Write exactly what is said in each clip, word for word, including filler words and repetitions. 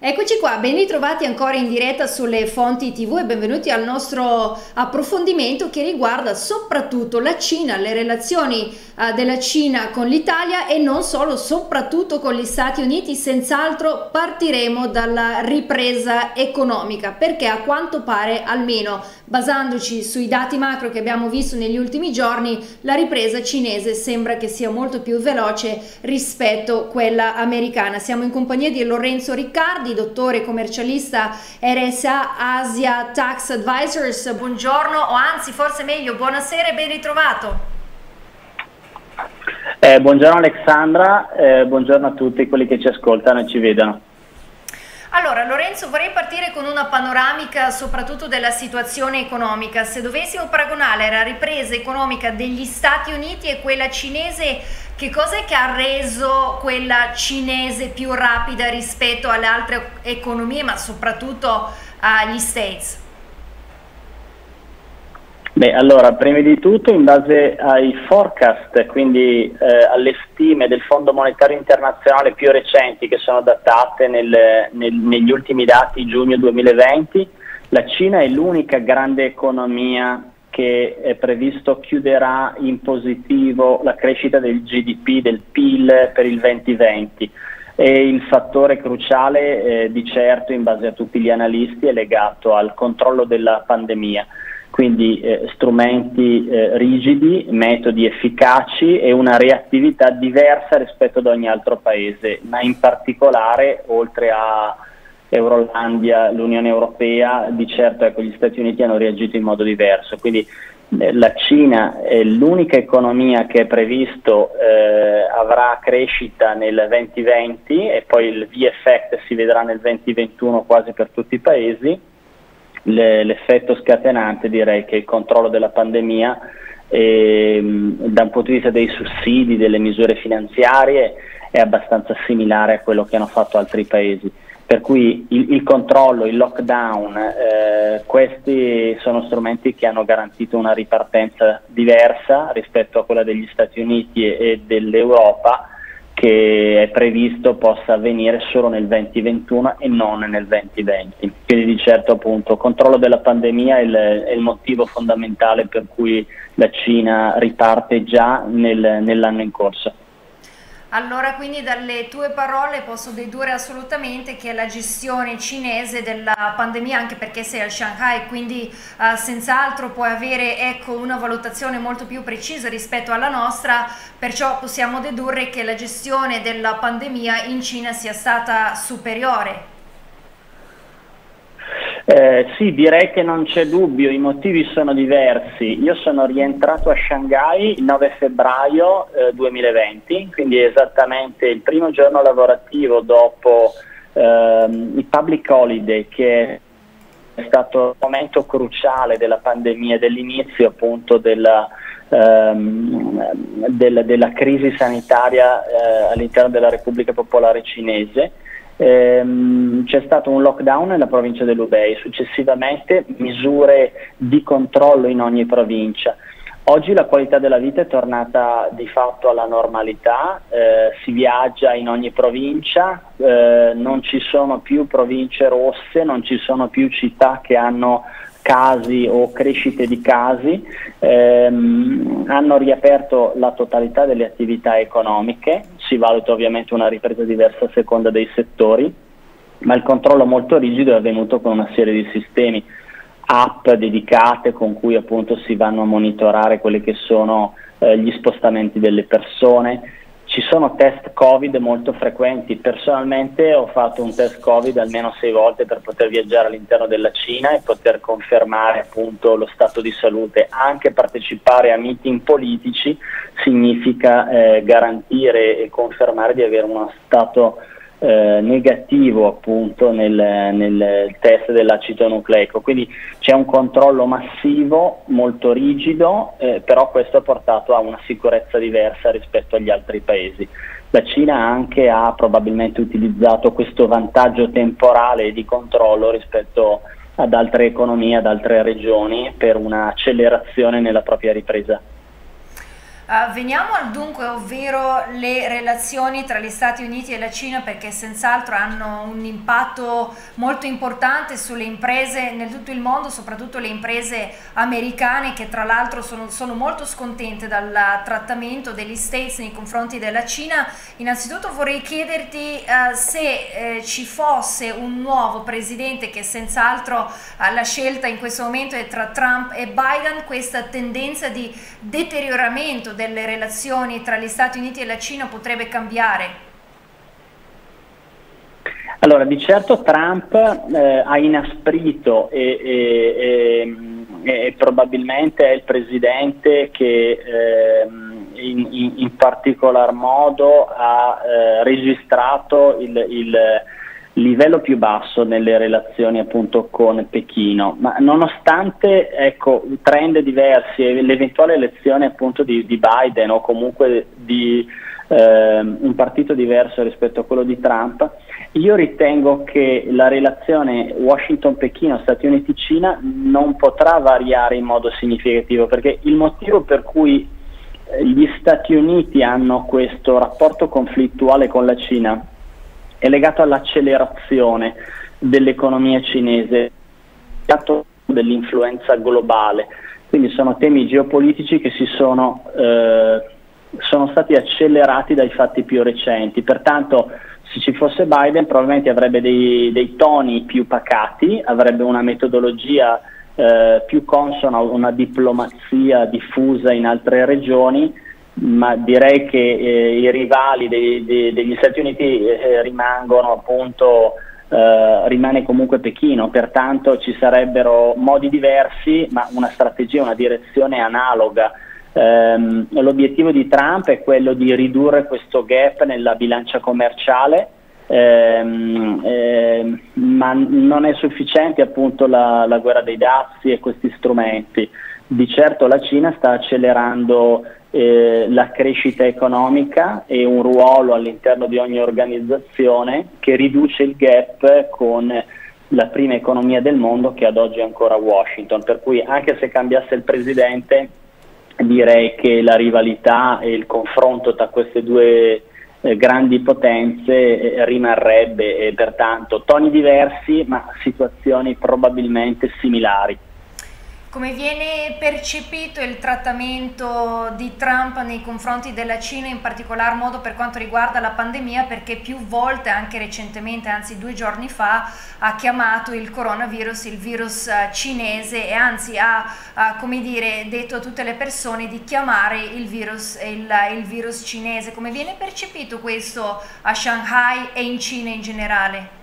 Eccoci qua, ben ritrovati ancora in diretta sulle fonti tivù e benvenuti al nostro approfondimento che riguarda soprattutto la Cina, le relazioni uh, della Cina con l'Italia e non solo, soprattutto con gli Stati Uniti. Senz'altro partiremo dalla ripresa economica perché a quanto pare, almeno basandoci sui dati macro che abbiamo visto negli ultimi giorni, la ripresa cinese sembra che sia molto più veloce rispetto a quella americana. Siamo in compagnia di Lorenzo Riccardi, dottore commercialista R S A Asia Tax Advisors. Buongiorno, o anzi forse meglio buonasera e ben ritrovato. Eh, buongiorno Alexandra, eh, buongiorno a tutti quelli che ci ascoltano e ci vedono. Allora Lorenzo, vorrei partire con una panoramica soprattutto della situazione economica. Se dovessimo paragonare la ripresa economica degli Stati Uniti e quella cinese, che cosa è che ha reso quella cinese più rapida rispetto alle altre economie, ma soprattutto agli States? Beh, allora, prima di tutto, in base ai forecast, quindi eh, alle stime del Fondo Monetario Internazionale più recenti, che sono datate nel, nel, negli ultimi dati giugno duemilaventi, la Cina è l'unica grande economia che è previsto chiuderà in positivo la crescita del G D P, del P I L per il duemilaventi. E il fattore cruciale, eh, di certo, in base a tutti gli analisti, è legato al controllo della pandemia. Quindi eh, strumenti eh, rigidi, metodi efficaci e una reattività diversa rispetto ad ogni altro paese, ma in particolare, oltre a Eurolandia, l'Unione Europea, di certo ecco, gli Stati Uniti hanno reagito in modo diverso. Quindi eh, la Cina è l'unica economia che è previsto eh, avrà crescita nel duemilaventi e poi il V-effect si vedrà nel duemilaventuno quasi per tutti i paesi. L'effetto scatenante direi che il controllo della pandemia eh, da un punto di vista dei sussidi, delle misure finanziarie è abbastanza similare a quello che hanno fatto altri paesi, per cui il, il controllo, il lockdown, eh, questi sono strumenti che hanno garantito una ripartenza diversa rispetto a quella degli Stati Uniti e, e dell'Europa, che è previsto possa avvenire solo nel duemilaventuno e non nel duemilaventi. Quindi di certo appunto il controllo della pandemia è il, è il motivo fondamentale per cui la Cina riparte già nel, nell'anno in corso. Allora, quindi dalle tue parole posso dedurre assolutamente che la gestione cinese della pandemia, anche perché sei al Shanghai, quindi uh, senz'altro puoi avere ecco, una valutazione molto più precisa rispetto alla nostra, perciò possiamo dedurre che la gestione della pandemia in Cina sia stata superiore. Eh, sì, direi che non c'è dubbio, i motivi sono diversi. Io sono rientrato a Shanghai il nove febbraio eh, duemilaventi, quindi esattamente il primo giorno lavorativo dopo ehm, il public holiday, che è stato il momento cruciale della pandemia, dell'inizio appunto della, ehm, del, della crisi sanitaria eh, all'interno della Repubblica Popolare Cinese. Ehm, c'è stato un lockdown nella provincia dell'Hubei, successivamente misure di controllo in ogni provincia. Oggi la qualità della vita è tornata di fatto alla normalità, eh, si viaggia in ogni provincia, eh, non ci sono più province rosse, non ci sono più città che hanno casi o crescite di casi, ehm, hanno riaperto la totalità delle attività economiche, si valuta ovviamente una ripresa diversa a seconda dei settori, ma il controllo molto rigido è avvenuto con una serie di sistemi, app dedicate con cui appunto si vanno a monitorare quelli che sono eh, gli spostamenti delle persone. Ci sono test Covid molto frequenti. Personalmente ho fatto un test Covid almeno sei volte per poter viaggiare all'interno della Cina e poter confermare appunto lo stato di salute. Anche partecipare a meeting politici significa eh, garantire e confermare di avere uno stato eh, negativo appunto nel, nel test dell'acido nucleico. Quindi c'è un controllo massivo, molto rigido, eh, però questo ha portato a una sicurezza diversa rispetto agli altri paesi. La Cina anche ha probabilmente utilizzato questo vantaggio temporale di controllo rispetto ad altre economie, ad altre regioni, per un'accelerazione nella propria ripresa. Uh, veniamo al dunque, ovvero le relazioni tra gli Stati Uniti e la Cina, perché senz'altro hanno un impatto molto importante sulle imprese nel tutto il mondo, soprattutto le imprese americane, che tra l'altro sono, sono molto scontente dal trattamento degli States nei confronti della Cina. Innanzitutto vorrei chiederti uh, se eh, ci fosse un nuovo presidente, che senz'altro uh, la scelta in questo momento è tra Trump e Biden, questa tendenza di deterioramento delle relazioni tra gli Stati Uniti e la Cina potrebbe cambiare? Allora, di certo Trump eh, ha inasprito e, e, e, e probabilmente è il presidente che eh, in, in, in particolar modo ha eh, registrato il, il livello più basso nelle relazioni appunto con Pechino, ma nonostante ecco trend diversi e l'eventuale elezione appunto di, di Biden o comunque di eh, un partito diverso rispetto a quello di Trump, io ritengo che la relazione Washington-Pechino, Stati Uniti-Cina non potrà variare in modo significativo, perché il motivo per cui gli Stati Uniti hanno questo rapporto conflittuale con la Cina è legato all'accelerazione dell'economia cinese, dell'influenza globale. Quindi sono temi geopolitici che si sono, eh, sono stati accelerati dai fatti più recenti. Pertanto, se ci fosse Biden, probabilmente avrebbe dei, dei toni più pacati, avrebbe una metodologia eh, più consona a una diplomazia diffusa in altre regioni, ma direi che eh, i rivali dei, dei, degli Stati Uniti eh, rimangono appunto, eh, rimane comunque Pechino, pertanto ci sarebbero modi diversi ma una strategia, una direzione analoga. Um, l'obiettivo di Trump è quello di ridurre questo gap nella bilancia commerciale, um, um, ma non è sufficiente appunto la, la guerra dei dazi e questi strumenti. Di certo la Cina sta accelerando eh, la crescita economica e un ruolo all'interno di ogni organizzazione che riduce il gap con la prima economia del mondo, che ad oggi è ancora Washington, per cui anche se cambiasse il presidente direi che la rivalità e il confronto tra queste due eh, grandi potenze eh, rimarrebbe, e pertanto toni diversi ma situazioni probabilmente similari. Come viene percepito il trattamento di Trump nei confronti della Cina, in particolar modo per quanto riguarda la pandemia, perché più volte, anche recentemente, anzi due giorni fa, ha chiamato il coronavirus il virus cinese e anzi ha, ha come dire, detto a tutte le persone di chiamare il virus il, il virus cinese. Come viene percepito questo a Shanghai e in Cina in generale?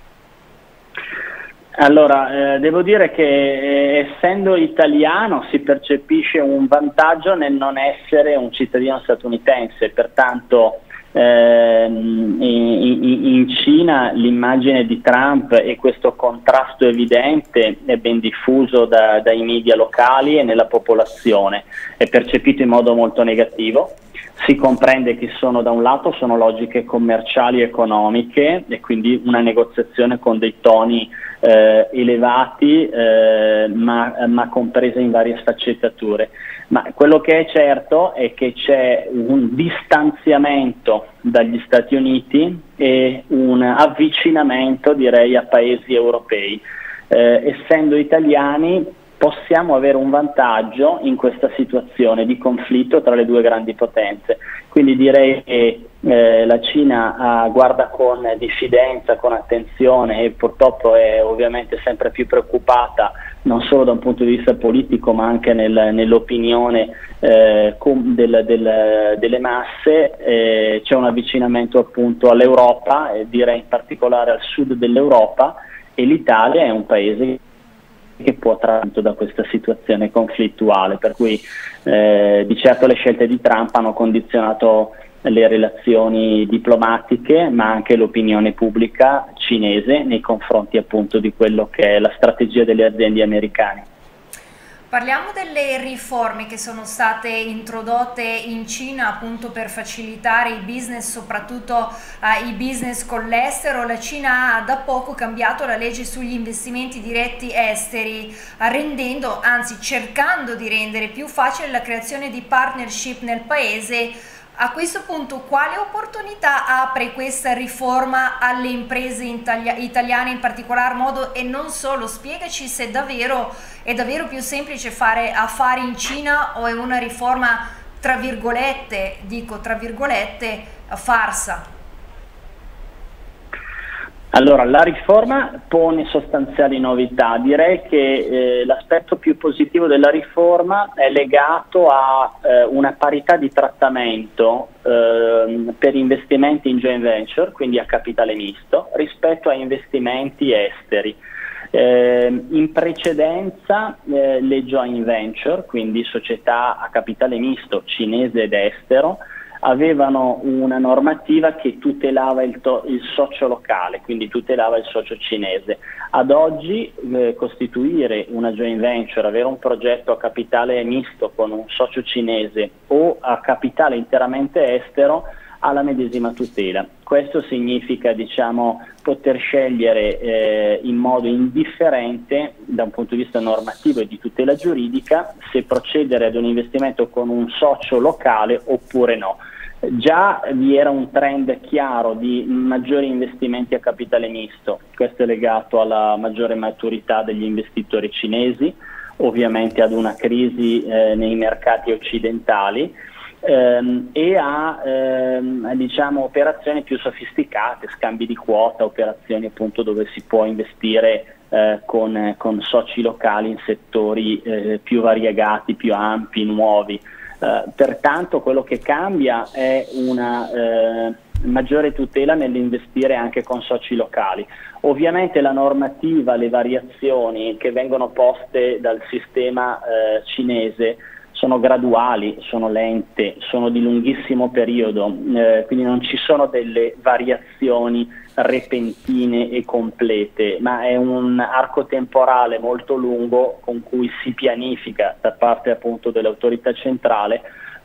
Allora, eh, devo dire che eh, essendo italiano si percepisce un vantaggio nel non essere un cittadino statunitense, pertanto eh, in, in Cina l'immagine di Trump e questo contrasto evidente è ben diffuso da, dai media locali e nella popolazione, è percepito in modo molto negativo. Si comprende che sono, da un lato sono logiche commerciali e economiche e quindi una negoziazione con dei toni eh, elevati eh, ma, ma comprese in varie sfaccettature. Ma quello che è certo è che c'è un distanziamento dagli Stati Uniti e un avvicinamento, direi, a paesi europei. Eh, essendo italiani possiamo avere un vantaggio in questa situazione di conflitto tra le due grandi potenze, quindi direi che eh, la Cina eh, guarda con diffidenza, con attenzione e purtroppo è ovviamente sempre più preoccupata non solo da un punto di vista politico ma anche nel, nell'opinione eh, del, del, delle masse. Eh, c'è un avvicinamento appunto all'Europa, eh, direi in particolare al sud dell'Europa, e l'Italia è un paese che può trarre da questa situazione conflittuale, per cui eh, di certo le scelte di Trump hanno condizionato le relazioni diplomatiche ma anche l'opinione pubblica cinese nei confronti appunto di quello che è la strategia delle aziende americane. Parliamo delle riforme che sono state introdotte in Cina appunto per facilitare i business, soprattutto eh, i business con l'estero. La Cina ha da poco cambiato la legge sugli investimenti diretti esteri, rendendo, anzi cercando di rendere più facile la creazione di partnership nel paese. A questo punto, quale opportunità apre questa riforma alle imprese italiane in particolar modo, e non solo? Spiegaci se davvero è davvero più semplice fare affari in Cina o è una riforma, tra virgolette, dico tra virgolette, farsa. Allora, la riforma pone sostanziali novità. Direi che eh, l'aspetto più positivo della riforma è legato a eh, una parità di trattamento eh, per investimenti in joint venture, quindi a capitale misto, rispetto a investimenti esteri. Eh, in precedenza eh, le joint venture, quindi società a capitale misto cinese ed estero, avevano una normativa che tutelava il, il socio locale, quindi tutelava il socio cinese. Ad oggi eh, costituire una joint venture, avere un progetto a capitale misto con un socio cinese o a capitale interamente estero, ha la medesima tutela. Questo significa, diciamo, poter scegliere eh, in modo indifferente da un punto di vista normativo e di tutela giuridica se procedere ad un investimento con un socio locale oppure no. Già vi era un trend chiaro di maggiori investimenti a capitale misto, questo è legato alla maggiore maturità degli investitori cinesi, ovviamente ad una crisi eh, nei mercati occidentali, Ehm, e a ehm, diciamo, operazioni più sofisticate, scambi di quota, operazioni appunto dove si può investire eh, con, con soci locali in settori eh, più variegati, più ampi, nuovi. Eh, pertanto quello che cambia è una eh, maggiore tutela nell'investire anche con soci locali. Ovviamente la normativa, le variazioni che vengono poste dal sistema eh, cinese sono graduali, sono lente, sono di lunghissimo periodo, eh, quindi non ci sono delle variazioni repentine e complete, ma è un arco temporale molto lungo con cui si pianifica da parte appunto dell'autorità centrale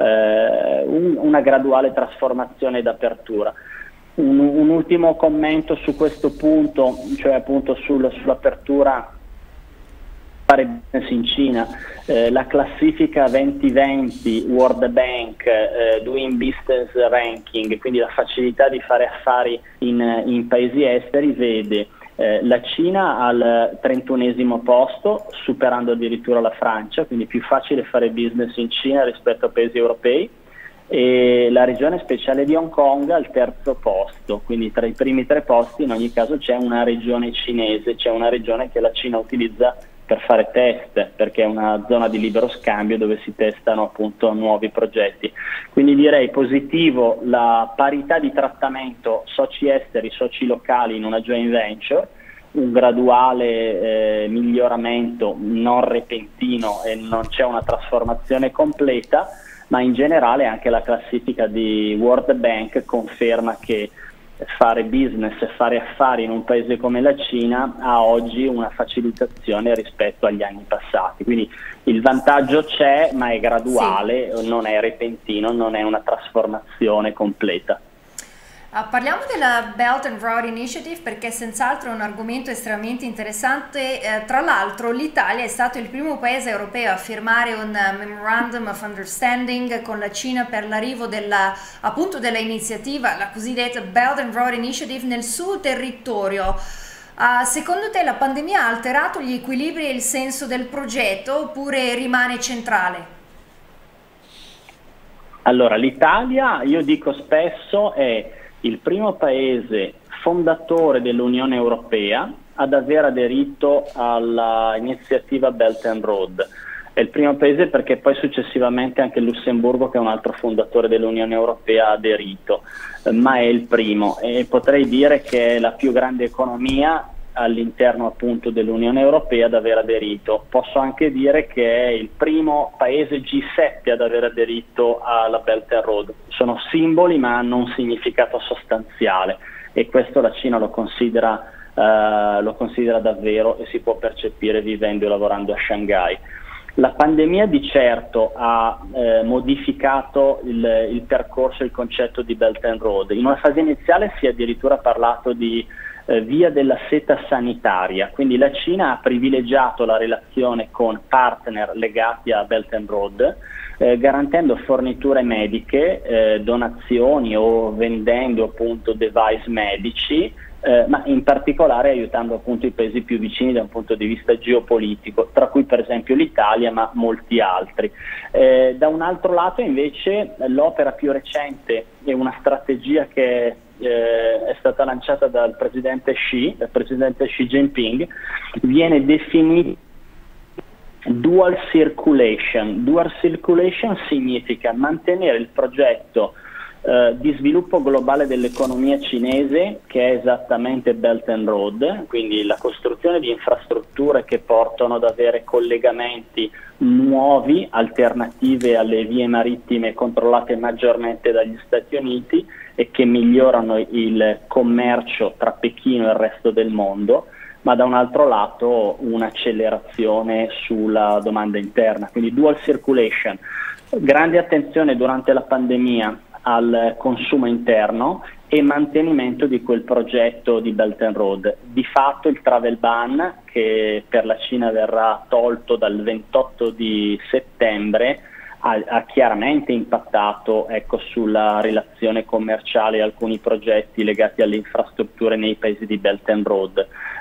eh, un, una graduale trasformazione ed apertura. Un, un ultimo commento su questo punto, cioè appunto sul, sull'apertura fare business in Cina. Eh, la classifica duemilaventi World Bank eh, Doing Business Ranking, quindi la facilità di fare affari in, in paesi esteri, vede eh, la Cina al trentunesimo posto, superando addirittura la Francia, quindi più facile fare business in Cina rispetto a paesi europei, e la regione speciale di Hong Kong al terzo posto, quindi tra i primi tre posti in ogni caso c'è una regione cinese, c'è una regione che la Cina utilizza per fare test, perché è una zona di libero scambio dove si testano appunto nuovi progetti. Quindi direi positivo la parità di trattamento soci esteri, soci locali in una joint venture, un graduale eh, miglioramento non repentino e non c'è una trasformazione completa, ma in generale anche la classifica di World Bank conferma che fare business e fare affari in un paese come la Cina ha oggi una facilitazione rispetto agli anni passati, quindi il vantaggio c'è, ma è graduale, sì. Non è repentino, non è una trasformazione completa. Uh, parliamo della Belt and Road Initiative perché senz'altro è un argomento estremamente interessante. Eh, tra l'altro l'Italia è stato il primo paese europeo a firmare un uh, Memorandum of Understanding con la Cina per l'arrivo della, appunto della iniziativa, la cosiddetta Belt and Road Initiative nel suo territorio. Uh, secondo te la pandemia ha alterato gli equilibri e il senso del progetto oppure rimane centrale? Allora, l'Italia, io dico spesso, è il primo paese fondatore dell'Unione Europea ad aver aderito all'iniziativa Belt and Road. È il primo paese perché poi successivamente anche il Lussemburgo, che è un altro fondatore dell'Unione Europea, ha aderito, eh, ma è il primo, e potrei dire che è la più grande economia all'interno appunto dell'Unione Europea ad aver aderito. Posso anche dire che è il primo paese G sette ad aver aderito alla Belt and Road. Sono simboli ma hanno un significato sostanziale e questo la Cina lo considera, uh, lo considera davvero, e si può percepire vivendo e lavorando a Shanghai. La pandemia di certo ha eh, modificato il, il percorso e il concetto di Belt and Road. In una fase iniziale si è addirittura parlato di eh, via della seta sanitaria, quindi la Cina ha privilegiato la relazione con partner legati a Belt and Road, eh, garantendo forniture mediche, eh, donazioni o vendendo appunto device medici, Eh, ma in particolare aiutando appunto i paesi più vicini da un punto di vista geopolitico, tra cui per esempio l'Italia, ma molti altri. Eh, da un altro lato invece l'opera più recente è una strategia che eh, è stata lanciata dal presidente Xi, dal presidente Xi Jinping, viene definita dual circulation. Dual circulation significa mantenere il progetto Uh, di sviluppo globale dell'economia cinese, che è esattamente Belt and Road, quindi la costruzione di infrastrutture che portano ad avere collegamenti nuovi, alternative alle vie marittime controllate maggiormente dagli Stati Uniti e che migliorano il commercio tra Pechino e il resto del mondo, ma da un altro lato un'accelerazione sulla domanda interna, quindi dual circulation. Grande attenzione durante la pandemia al consumo interno e mantenimento di quel progetto di Belt and Road. Di fatto il travel ban, che per la Cina verrà tolto dal ventotto di settembre, ha, ha chiaramente impattato, ecco, sulla relazione commerciale e alcuni progetti legati alle infrastrutture nei paesi di Belt and Road.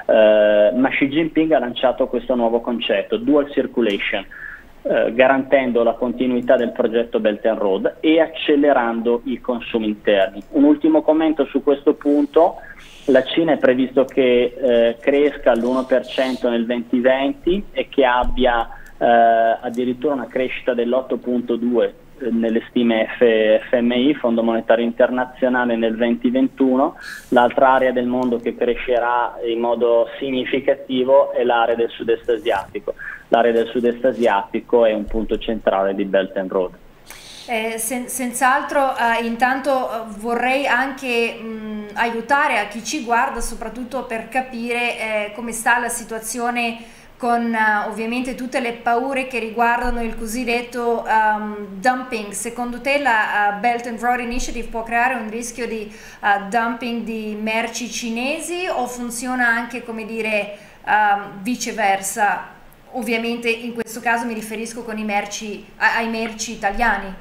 Eh, ma Xi Jinping ha lanciato questo nuovo concetto, dual circulation, Eh, garantendo la continuità del progetto Belt and Road e accelerando i consumi interni. Un ultimo commento su questo punto: la Cina è previsto che eh, cresca all'uno per cento nel duemilaventi e che abbia eh, addirittura una crescita dell'otto virgola due per cento eh, nelle stime F M I, Fondo Monetario Internazionale, nel duemilaventuno. L'altra area del mondo che crescerà in modo significativo è l'area del sud-est asiatico. L'area del sud-est asiatico è un punto centrale di Belt and Road. Eh, sen- senz'altro, eh, intanto eh, vorrei anche mh, aiutare a chi ci guarda, soprattutto per capire eh, come sta la situazione con uh, ovviamente tutte le paure che riguardano il cosiddetto um, dumping. Secondo te la uh, Belt and Road Initiative può creare un rischio di uh, dumping di merci cinesi, o funziona anche, come dire, um, viceversa? Ovviamente in questo caso mi riferisco con i merci, ai merci italiani.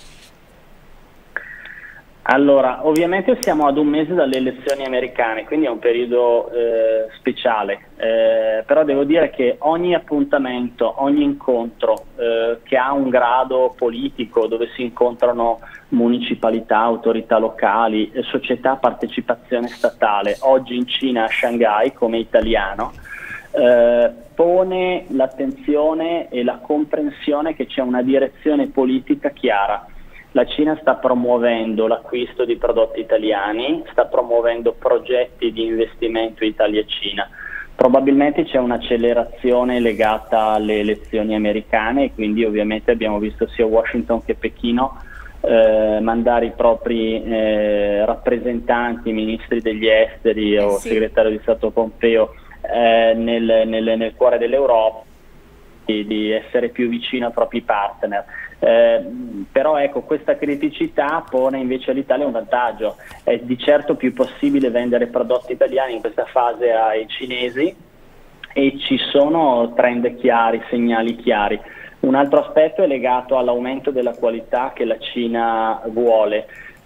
Allora, ovviamente siamo ad un mese dalle elezioni americane, quindi è un periodo eh, speciale, eh, però devo dire che ogni appuntamento, ogni incontro eh, che ha un grado politico, dove si incontrano municipalità, autorità locali, eh, società a partecipazione statale, oggi in Cina, a Shanghai, come italiano, eh, pone l'attenzione e la comprensione che c'è una direzione politica chiara. La Cina sta promuovendo l'acquisto di prodotti italiani, sta promuovendo progetti di investimento Italia-Cina. Probabilmente c'è un'accelerazione legata alle elezioni americane e quindi ovviamente abbiamo visto sia Washington che Pechino eh, mandare i propri eh, rappresentanti, ministri degli esteri eh o sì. segretario di Stato Pompeo eh, nel, nel, nel cuore dell'Europa, di, di essere più vicino ai propri partner. Eh, però ecco, questa criticità pone invece all'Italia un vantaggio. È di certo più possibile vendere prodotti italiani in questa fase ai cinesi e ci sono trend chiari, segnali chiari. Un altro aspetto è legato all'aumento della qualità che la Cina vuole.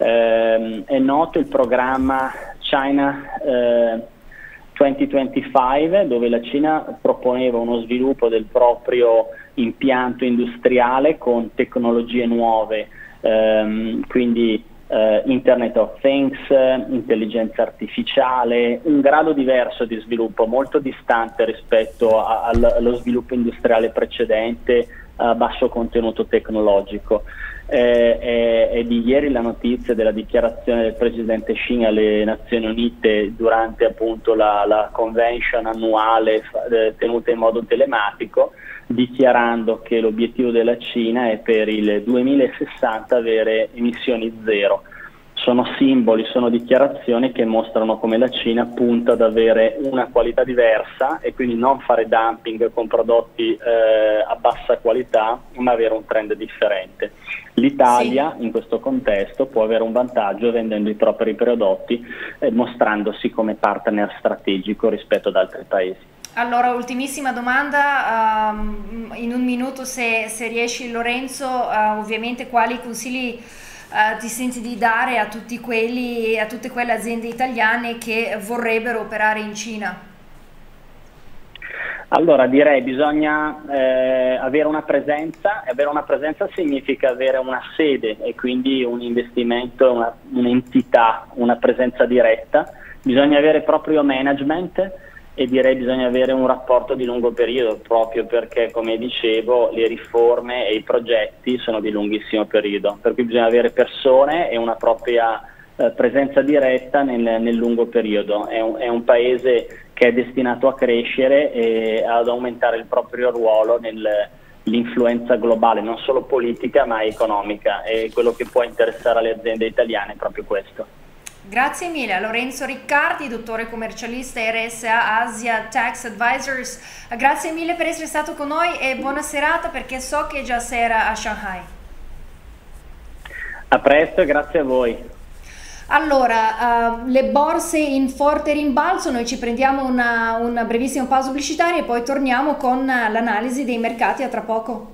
Eh, è noto il programma China eh, duemilaventicinque, dove la Cina proponeva uno sviluppo del proprio impianto industriale con tecnologie nuove, ehm, quindi eh, Internet of Things, intelligenza artificiale, un grado diverso di sviluppo, molto distante rispetto a, a, allo sviluppo industriale precedente a basso contenuto tecnologico. Eh, è, è di ieri la notizia della dichiarazione del presidente Xi alle Nazioni Unite durante appunto la, la convention annuale eh, tenuta in modo telematico, dichiarando che l'obiettivo della Cina è per il duemilasessanta avere emissioni zero. sono simboli, sono dichiarazioni che mostrano come la Cina punta ad avere una qualità diversa e quindi non fare dumping con prodotti eh, a bassa qualità, ma avere un trend differente. L'Italia sì. in questo contesto può avere un vantaggio vendendo i propri prodotti e eh, mostrandosi come partner strategico rispetto ad altri paesi. Allora, ultimissima domanda, um, in un minuto se, se riesci Lorenzo, uh, ovviamente quali consigli uh, ti senti di dare a tutti quelli, a tutte quelle aziende italiane che vorrebbero operare in Cina? Allora direi bisogna eh, avere una presenza, e avere una presenza significa avere una sede e quindi un investimento, una, un'entità, una presenza diretta, bisogna avere proprio management e direi bisogna avere un rapporto di lungo periodo proprio perché come dicevo le riforme e i progetti sono di lunghissimo periodo, per cui bisogna avere persone e una propria eh, presenza diretta nel, nel lungo periodo. È un, è un paese che è destinato a crescere e ad aumentare il proprio ruolo nell'influenza globale, non solo politica ma economica, e quello che può interessare alle aziende italiane è proprio questo. Grazie mille a Lorenzo Riccardi, dottore commercialista R S A Asia Tax Advisors. Grazie mille per essere stato con noi e buona serata perché so che è già sera a Shanghai. A presto e grazie a voi. Allora, uh, le borse in forte rimbalzo, noi ci prendiamo una, una brevissima pausa pubblicitaria e poi torniamo con l'analisi dei mercati a tra poco.